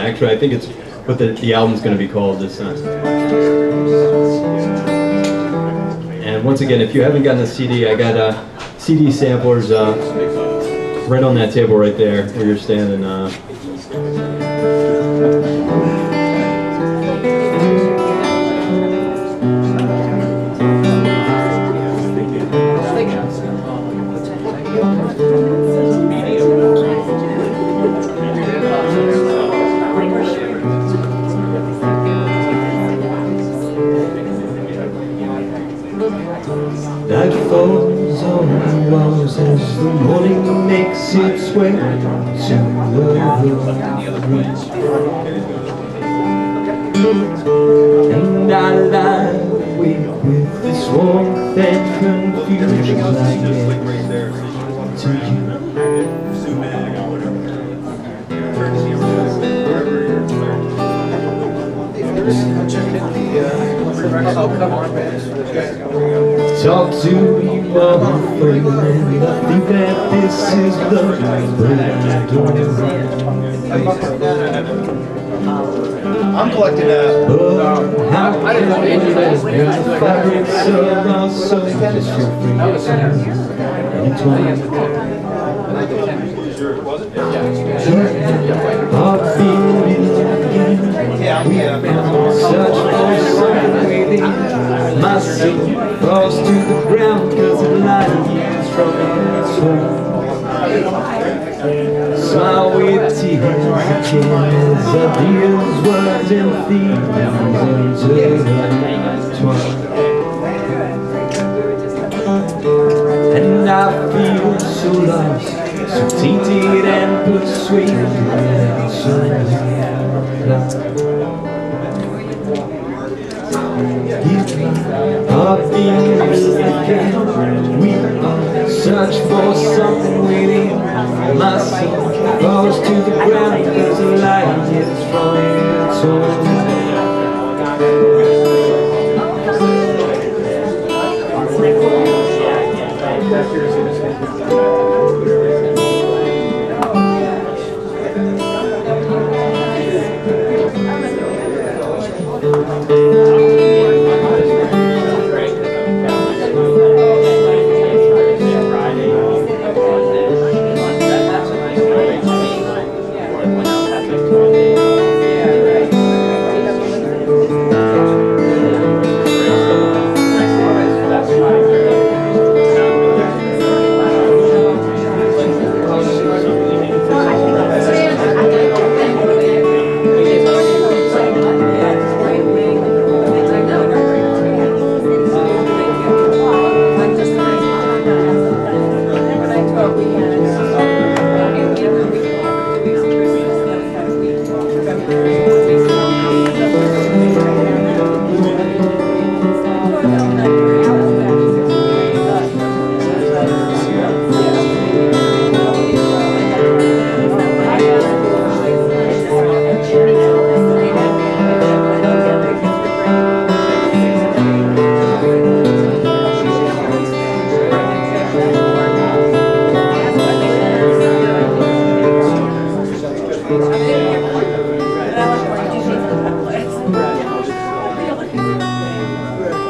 Actually, I think it's what the album's going to be called this time. And once again, if you haven't gotten a CD, I got CD samplers right on that table right there where you're standing. Night falls on the walls as the morning makes its way to the roots. And I lie awake with this warmth and confusion like to you. Talk to you all and I think that this is love, but I don't know. I'm collecting that. How can I fabrics of our soul just feel free to entwine? Our feelings again, search for something within. My soul falls to the ground cause the light is from its home. Smile with tears as ideas, words and themes intertwine. And I feel so lost, so tainted and persuaded, so our feelings again, we search for something within. My soul falls to the ground because the light is from its home.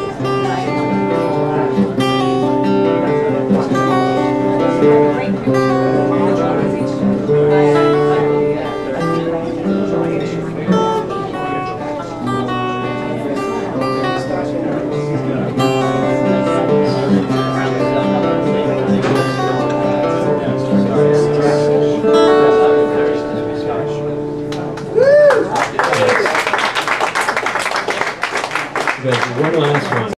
Great.